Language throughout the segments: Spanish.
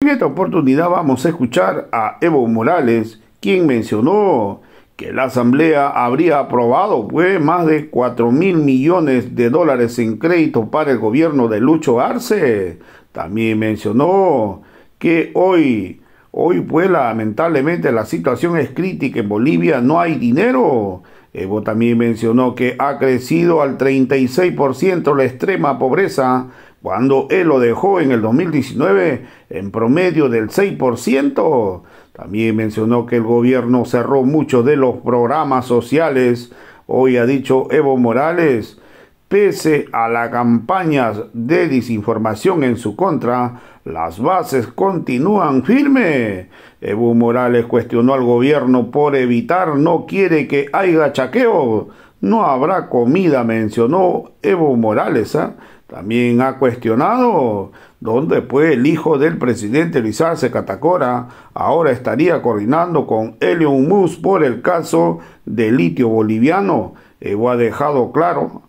En esta oportunidad vamos a escuchar a Evo Morales, quien mencionó que la Asamblea habría aprobado más de 4.000 millones de dólares en crédito para el gobierno de Lucho Arce. También mencionó que hoy lamentablemente la situación es crítica en Bolivia, no hay dinero. Evo también mencionó que ha crecido al 36% la extrema pobreza, cuando él lo dejó en el 2019 en promedio del 6%. También mencionó que el gobierno cerró muchos de los programas sociales. Hoy ha dicho Evo Morales, pese a las campañas de desinformación en su contra, las bases continúan firmes. Evo Morales cuestionó al gobierno por evitar, no quiere que haya chaqueo. No habrá comida, mencionó Evo Morales. También ha cuestionado dónde el hijo del presidente Luis Arce Catacora ahora estaría coordinando con Elon Musk por el caso del litio boliviano. Evo ha dejado claro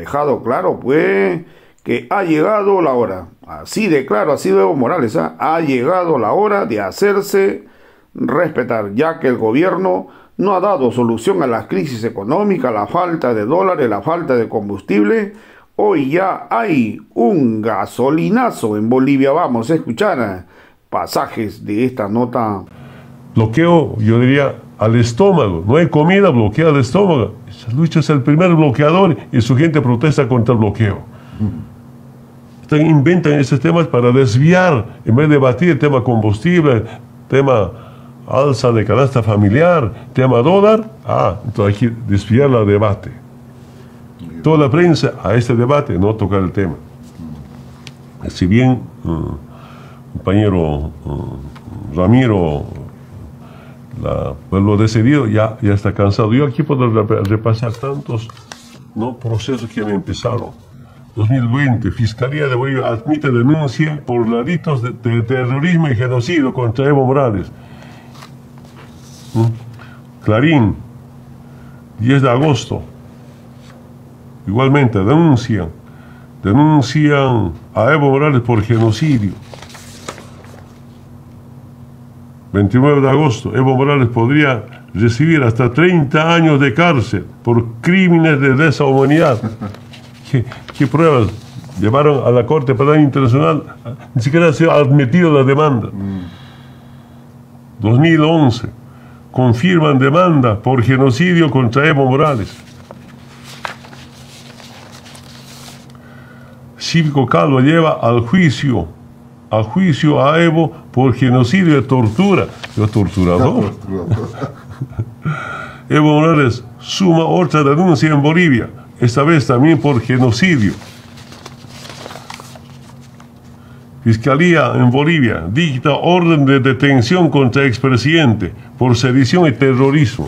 que ha llegado la hora, así de claro ha sido Evo Morales, ha llegado la hora de hacerse respetar, ya que el gobierno no ha dado solución a la crisis económica, la falta de dólares, la falta de combustible. Hoy ya hay un gasolinazo en Bolivia. Vamos a escuchar pasajes de esta nota. Bloqueo, yo diría, al estómago. No hay comida, bloquea el estómago. Lucho es el primer bloqueador y su gente protesta contra el bloqueo. Inventan esos temas para desviar, en vez de debatir el tema combustible, tema alza de canasta familiar, tema dólar. Entonces hay que desviar el debate. Toda la prensa a este debate no tocar el tema. Si bien compañero Ramiro lo decidido ya está cansado. Yo aquí puedo repasar tantos procesos que han empezado. 2020, Fiscalía de Bolivia admite denuncia por delitos de terrorismo y genocidio contra Evo Morales. Clarín, 10 de agosto. Igualmente, denuncian a Evo Morales por genocidio. 29 de agosto, Evo Morales podría recibir hasta 30 años de cárcel por crímenes de lesa humanidad. ¿Qué pruebas llevaron a la Corte Penal Internacional? Ni siquiera ha sido admitido la demanda. 2011, confirman demanda por genocidio contra Evo Morales. Cívico Calvo lleva al juicio a Evo por genocidio y tortura. Yo torturador. Evo Morales suma otra denuncia en Bolivia, esta vez también por genocidio. Fiscalía en Bolivia dicta orden de detención contra expresidente por sedición y terrorismo.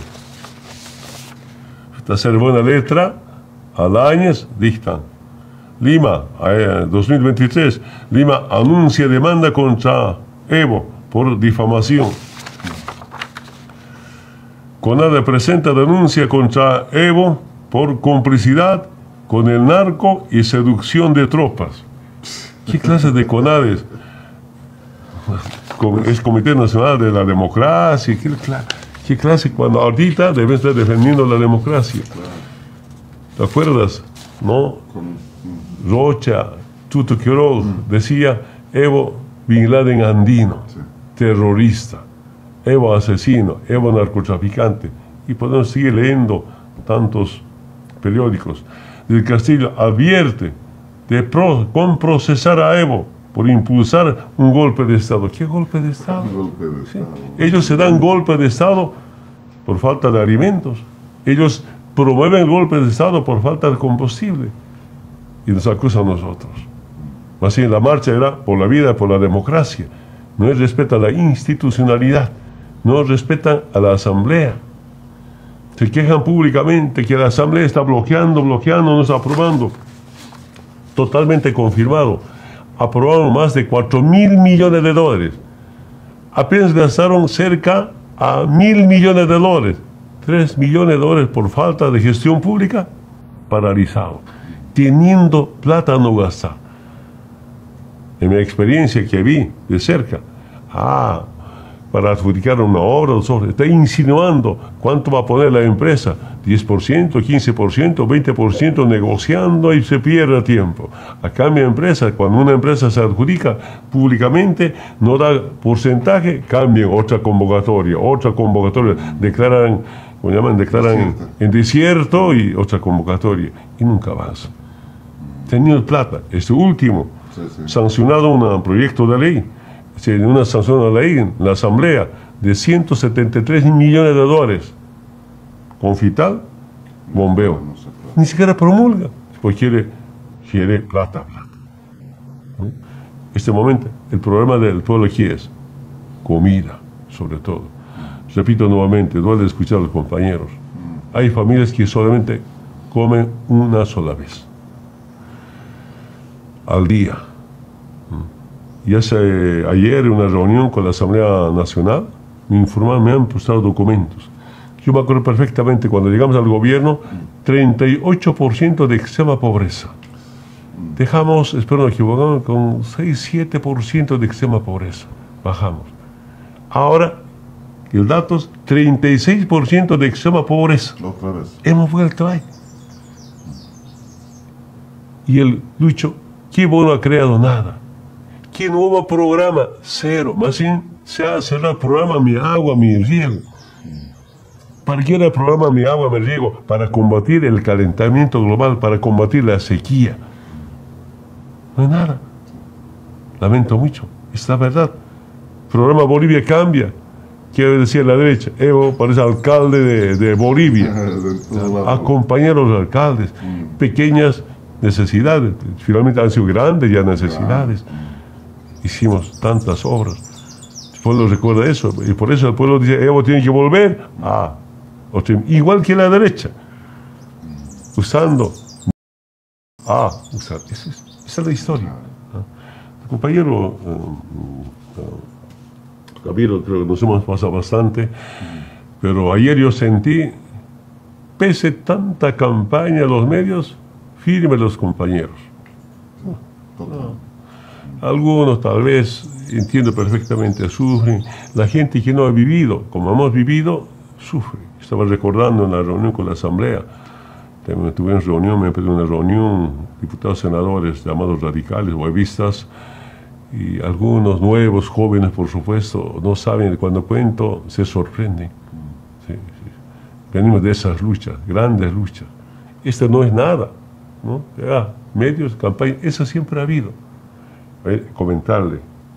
Esta es buena letra, Alañez dictan. Lima, 2023, Lima anuncia demanda contra Evo por difamación. CONADE presenta denuncia contra Evo por complicidad con el narco y seducción de tropas. ¿Qué clase de CONADE? Es Comité Nacional de la Democracia. ¿Qué clase? Cuando ahorita debe estar defendiendo la democracia. ¿Te acuerdas? ¿No? Rocha, Tuto Quiroz decía Evo Bin Laden andino, terrorista, Evo asesino, Evo narcotraficante. Y podemos seguir leyendo tantos periódicos. Del Castillo advierte de procesar a Evo por impulsar un golpe de Estado. ¿Qué golpe de Estado? Ellos se dan golpe de Estado por falta de alimentos. Ellos promueven el golpe de Estado por falta de combustible. Y nos acusan a nosotros. Más bien la marcha era por la vida, por la democracia. No respetan la institucionalidad, no respetan a la Asamblea. Se quejan públicamente que la Asamblea está bloqueando, no está aprobando. Totalmente confirmado. Aprobaron más de 4.000 millones de dólares. Apenas gastaron cerca a 1.000 millones de dólares. 3 millones de dólares por falta de gestión pública, paralizado. Teniendo plata no gastar. En mi experiencia que vi de cerca, para adjudicar una obra, está insinuando cuánto va a poner la empresa, 10%, 15%, 20%, negociando y se pierde tiempo. A cambio de empresa, cuando una empresa se adjudica públicamente, no da porcentaje, cambian otra convocatoria, declaran, ¿cómo llaman? Declaran en desierto y otra convocatoria, y nunca avanza. Teniendo plata, este último, sancionado un proyecto de ley, una sanción de ley en la Asamblea de 173 millones de dólares. Confital, bombeo. Ni siquiera promulga, porque quiere plata. Este momento, el problema del pueblo aquí es comida, sobre todo. Repito nuevamente, duele escuchar a los compañeros. Hay familias que solamente comen una sola vez al día. Y ayer en una reunión con la Asamblea Nacional me informaron, me han mostrado documentos. Yo me acuerdo perfectamente cuando llegamos al gobierno, 38% de extrema pobreza. Dejamos, espero no equivocarme, con 6-7% de extrema pobreza. Bajamos. Ahora, el dato es 36% de extrema pobreza. Hemos vuelto ahí. Y el Lucho, ¿qué bueno ha creado? Nada. ¿Qué nuevo programa? Cero. Más bien se ha cerrado el programa Mi Agua, Mi Riego. ¿Para qué era el programa Mi Agua, Mi Riego? Para combatir el calentamiento global, para combatir la sequía. No hay nada. Lamento mucho. Es la verdad. El programa Bolivia cambia. Quiere decir la derecha. Evo parece alcalde de Bolivia. Acompañar a los alcaldes. Pequeñas necesidades. Finalmente han sido grandes ya necesidades. Hicimos tantas obras. El pueblo recuerda eso. Y por eso el pueblo dice, Evo tiene que volver. Igual que la derecha. Usando. Esa es la historia. El compañero Gabriel, creo que nos hemos pasado bastante. Pero ayer yo sentí, pese tanta campaña a los medios, firmes los compañeros. Algunos tal vez, entiendo perfectamente, sufren. La gente que no ha vivido, como hemos vivido, sufre. Estaba recordando en la reunión con la Asamblea, tuve una reunión, diputados senadores llamados radicales, huevistas, y algunos nuevos, jóvenes, por supuesto, no saben, cuando cuento, se sorprenden. Sí. Venimos de esas luchas, grandes luchas. Esta no es nada, ¿no? Medios, campaña, eso siempre ha habido. Comentarle,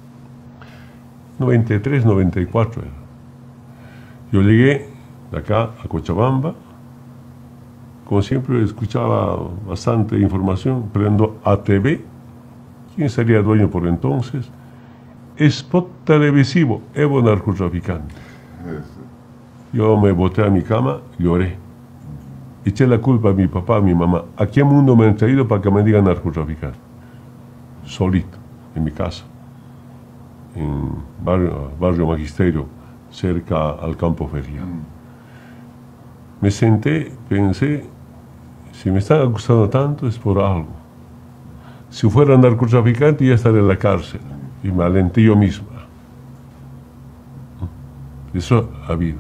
93, 94 era. Yo llegué de acá a Cochabamba, como siempre escuchaba bastante información, prendo ATV, ¿quién sería dueño por entonces? Spot televisivo, Evo narcotraficante. Yo me boté a mi cama, lloré. Eché la culpa a mi papá, a mi mamá. ¿A qué mundo me han traído para que me digan narcotraficante? Solito, en mi casa, en barrio Magisterio, cerca al campo ferial. Me senté, pensé, si me están acusando tanto es por algo. Si fuera narcotraficante ya estaría en la cárcel. Y me alenté yo misma. Eso ha habido.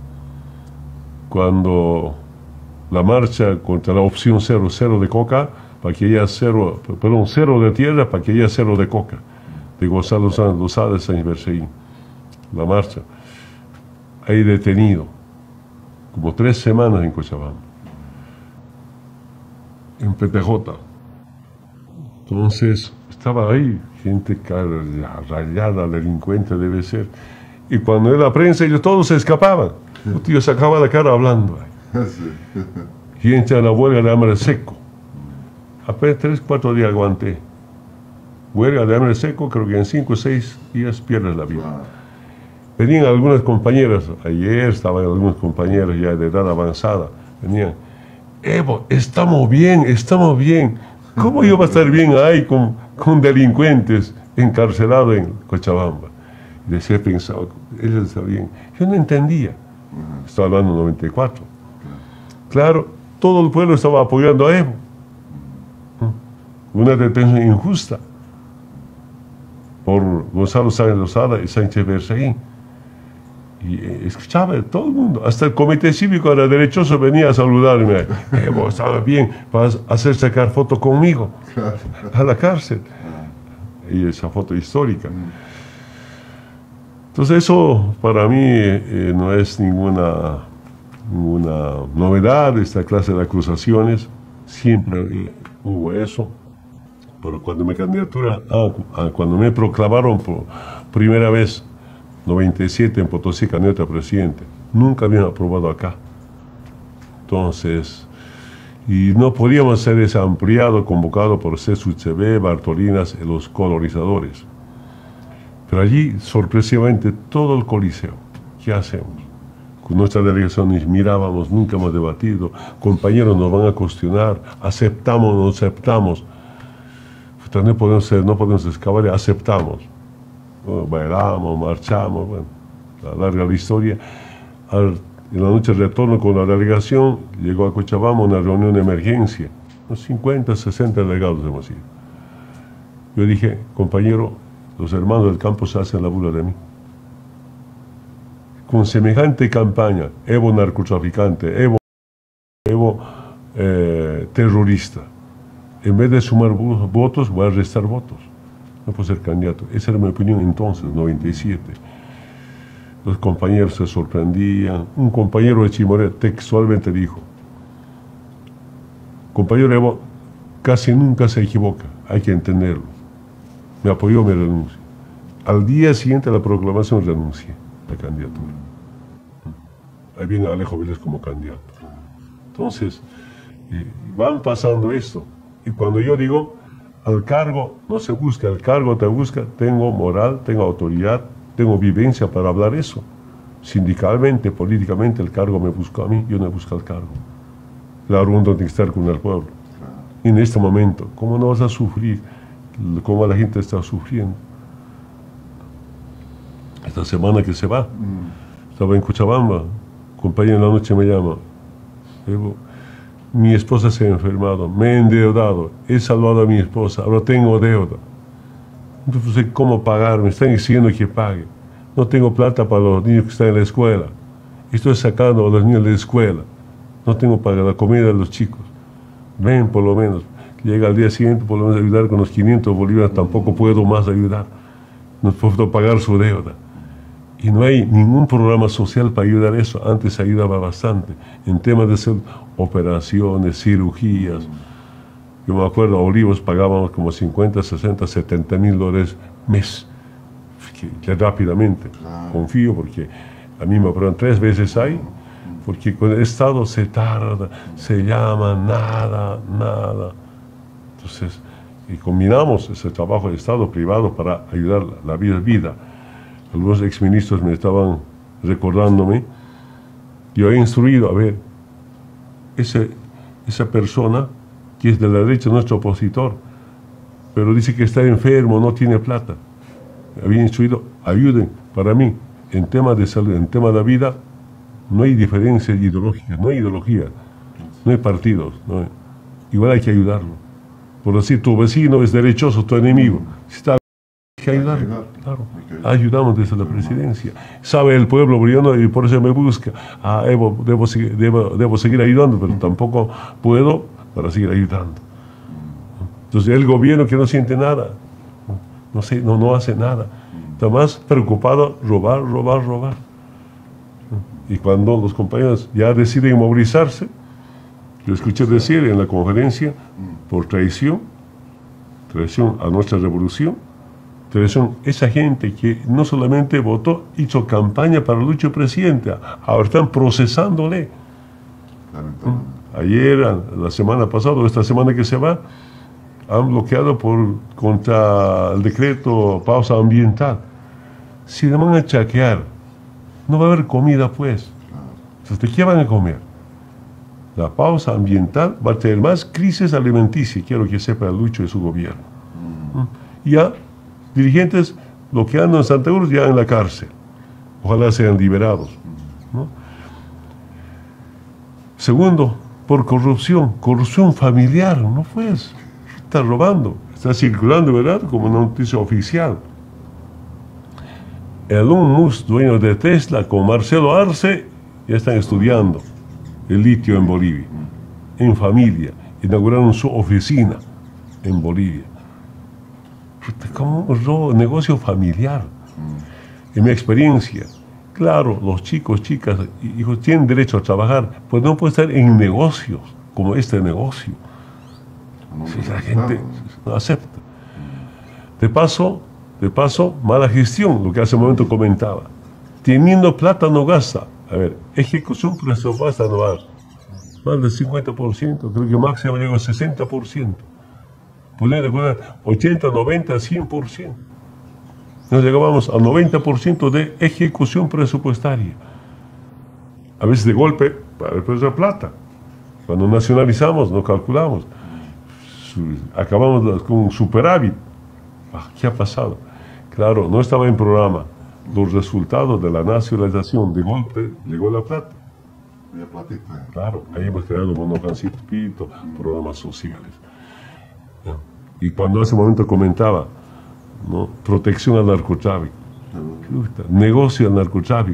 Cuando la marcha contra la opción 0 de coca, para que haya cero de tierra, para que haya 0 de coca, de Gonzalo Sánchez Lozada de San Iberseín. La marcha. Ahí detenido, como 3 semanas en Cochabamba, en PTJ. Entonces, estaba ahí, gente rayada, delincuente debe ser. Y cuando era la prensa, ellos todos se escapaban. El tío sacaba la cara hablando. Y entra a la huelga de hambre seco. Apenas 3-4 días aguanté. Huelga de hambre seco, creo que en 5 o 6 días pierdes la vida. Venían algunas compañeras, ayer estaban algunos compañeros ya de edad avanzada, venían, Evo, estamos bien. ¿Cómo yo voy a estar bien ahí con delincuentes encarcelados en Cochabamba? Y decía, pensaba, ellos estaban bien. Yo no entendía. Estaba hablando de 94. Claro, todo el pueblo estaba apoyando a Evo. Una detención injusta. por Gonzalo Sáenz Lozada y Sánchez Berzaín. Y escuchaba de todo el mundo, hasta el comité cívico era derechoso, venía a saludarme. Vos estabas bien, vas a hacer sacar foto conmigo a la cárcel. Y esa foto histórica. Entonces eso para mí no es ninguna novedad, esta clase de acusaciones. Siempre hubo eso. Pero cuando cuando me proclamaron por primera vez 97 en Potosí, candidato a presidente, nunca habían aprobado acá. Entonces, y no podíamos ser ese ampliado convocado por CSUCB, Bartolinas y los colonizadores. Pero allí, sorpresivamente, todo el coliseo, ¿qué hacemos? Con nuestra delegación nos mirábamos, nunca hemos debatido, compañeros nos van a cuestionar, aceptamos, no aceptamos. No podemos excavar, aceptamos. Bueno, bailamos, marchamos, bueno, larga la historia. En la noche de retorno con la delegación, llegó a Cochabamba una reunión de emergencia. Unos 50, 60 delegados hemos ido. Yo dije, compañero, los hermanos del campo se hacen la burla de mí. Con semejante campaña, Evo narcotraficante, Evo terrorista, en vez de sumar votos, voy a restar votos. No puedo ser candidato. Esa era mi opinión entonces, 97. Los compañeros se sorprendían. Un compañero de Chimoré textualmente dijo, compañero Evo casi nunca se equivoca, hay que entenderlo. Me apoyó mi renuncia. Al día siguiente de la proclamación renuncié a la candidatura. Ahí viene Alejo Vélez como candidato. Entonces, van pasando esto. Y cuando yo digo, al cargo no se busca, el cargo te busca, tengo moral, tengo autoridad, tengo vivencia para hablar eso. Sindicalmente, políticamente, el cargo me busca a mí, yo no busco el cargo. La ronda tiene que estar con el pueblo. Y en este momento, ¿cómo no vas a sufrir? ¿Cómo la gente está sufriendo? Esta semana que se va, estaba en Cochabamba, compañero en la noche me llama, Evo, mi esposa se ha enfermado, me he endeudado, he salvado a mi esposa, ahora tengo deuda. No sé cómo pagar, me están exigiendo que pague. No tengo plata para los niños que están en la escuela. Estoy sacando a los niños de la escuela. No tengo para la comida de los chicos. Ven, por lo menos. Llega al día siguiente, por lo menos ayudar con los 500 bolívares, tampoco puedo más ayudar. No puedo pagar su deuda. Y no hay ningún programa social para ayudar eso. Antes se ayudaba bastante en temas de salud, operaciones, cirugías. Yo me acuerdo, a Olivos pagábamos como 50, 60, 70 mil dólares mes. Que rápidamente, confío, porque a mí me operan 3 veces ahí, porque con el Estado se tarda, se llama, nada. Entonces, y combinamos ese trabajo de Estado privado para ayudar la vida. Algunos exministros me estaban recordándome, yo he instruido, a ver, esa persona que es de la derecha, nuestro opositor, pero dice que está enfermo, no tiene plata. Había instruido, ayuden, para mí, en tema de salud, en tema de vida, no hay diferencia ideológica, no hay ideología, no hay partidos, igual hay que ayudarlo. Por decir, tu vecino es derechoso, tu enemigo, está hay que ayudarlo, claro. Ayudamos desde la presidencia. Sabe el pueblo boliviano y por eso me busca. Evo, debo seguir ayudando, pero tampoco puedo para seguir ayudando. Entonces el gobierno que no siente nada, no hace nada. Está más preocupado robar. Y cuando los compañeros ya deciden movilizarse, yo escuché decir en la conferencia, por traición a nuestra revolución, traición, esa gente que no solamente votó, hizo campaña para Lucho presidente, ahora están procesándole. Ayer, la semana pasada, o esta semana que se va, han bloqueado contra el decreto pausa ambiental. Si le van a chaquear, no va a haber comida, pues. Entonces, ¿qué van a comer? La pausa ambiental va a tener más crisis alimenticia, quiero que sepa Lucho y su gobierno. Ya, dirigentes bloqueando en Santa Cruz, ya en la cárcel. Ojalá sean liberados, ¿no? Segundo, por corrupción familiar, no pues. Está robando, está circulando, ¿verdad? Como una noticia oficial. Elon Musk, dueño de Tesla, con Marcelo Arce, ya están estudiando el litio en Bolivia, en familia. Inauguraron su oficina en Bolivia. Como un negocio familiar. En mi experiencia, claro, los chicos, chicas, hijos tienen derecho a trabajar, pues no puede estar en negocios como este negocio. Si la gente no acepta. De paso, mala gestión, lo que hace un momento comentaba. Teniendo plata no gasta. A ver, ejecución presupuestaria no va. Más del 50%, creo que máximo llegó al 60%. Podría recordar 80, 90, 100%. Nos llegábamos al 90% de ejecución presupuestaria. A veces de golpe, para después la plata. Cuando nacionalizamos, no calculamos. Acabamos con un superávit. ¿Qué ha pasado? Claro, no estaba en programa. Los resultados de la nacionalización, de golpe, llegó la plata. Claro, ahí hemos creado Monocancipito, programas sociales. Y cuando hace un momento comentaba, ¿no? Protección al narcotráfico, negocio al narcotráfico,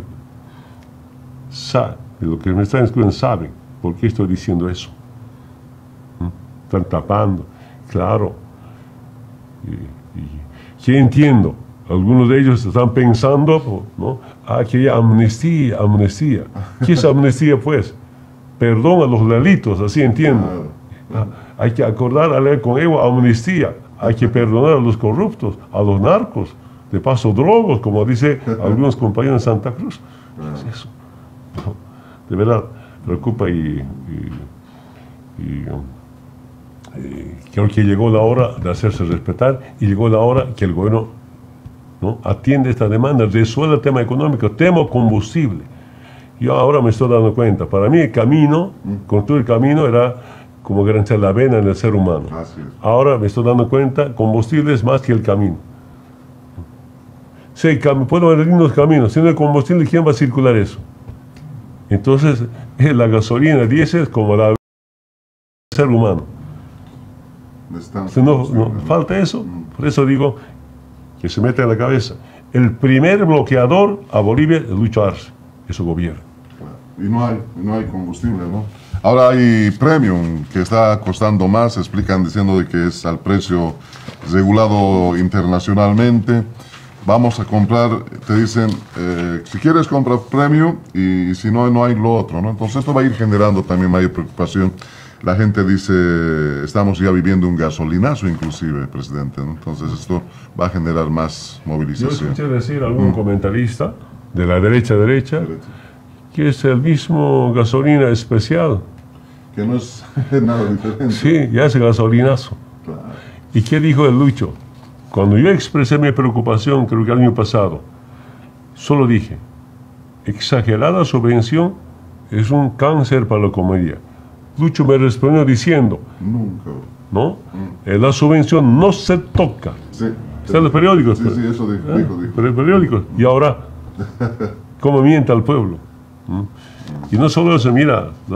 de lo que me están escuchando saben por qué estoy diciendo eso. Están tapando, claro. ¿Qué entiendo? Algunos de ellos están pensando, ¿no? Que hay amnistía. ¿Qué es amnistía, pues? Perdón a los delitos, así entiendo. Hay que acordar a ley con Evo amnistía. Hay que perdonar a los corruptos, a los narcos, de paso drogos, como dice algunos compañeros de Santa Cruz. ¿Qué es eso? De verdad, preocupa y creo que llegó la hora de hacerse respetar y llegó la hora que el gobierno, ¿no? atiende esta demanda, resuelve el tema económico, tema combustible. Yo ahora me estoy dando cuenta, para mí el camino, construir el camino era como garantizar la vena en el ser humano. Ahora me estoy dando cuenta, combustible es más que el camino. Sí, puedo haber lindos caminos, si no hay combustible, ¿quién va a circular eso? Entonces, la gasolina diésel es como la del ser humano. No, falta eso, por eso digo que se mete en la cabeza. El primer bloqueador a Bolivia es Lucho Arce, es su gobierno. Y no hay combustible, ¿no? Ahora hay premium que está costando más, explican diciendo de que es al precio regulado internacionalmente. Vamos a comprar, te dicen, si quieres comprar premium y si no, no hay lo otro, ¿no? Entonces esto va a ir generando también mayor preocupación. La gente dice, estamos ya viviendo un gasolinazo inclusive, presidente, ¿no? Entonces esto va a generar más movilización. Yo escuché decir a algún comentarista de la derecha, que es el mismo gasolina especial. Que no es nada diferente. Sí, ya es gasolinazo. Claro. ¿Y qué dijo el Lucho? Cuando yo expresé mi preocupación, creo que el año pasado, solo dije, exagerada subvención es un cáncer para la economía. Lucho me respondió diciendo, nunca, ¿no? La subvención no se toca. Sí. Está en los periódicos. Sí, sí, eso dijo. Pero en periódicos. Y ahora, ¿cómo miente al pueblo? Y no solo eso, mira,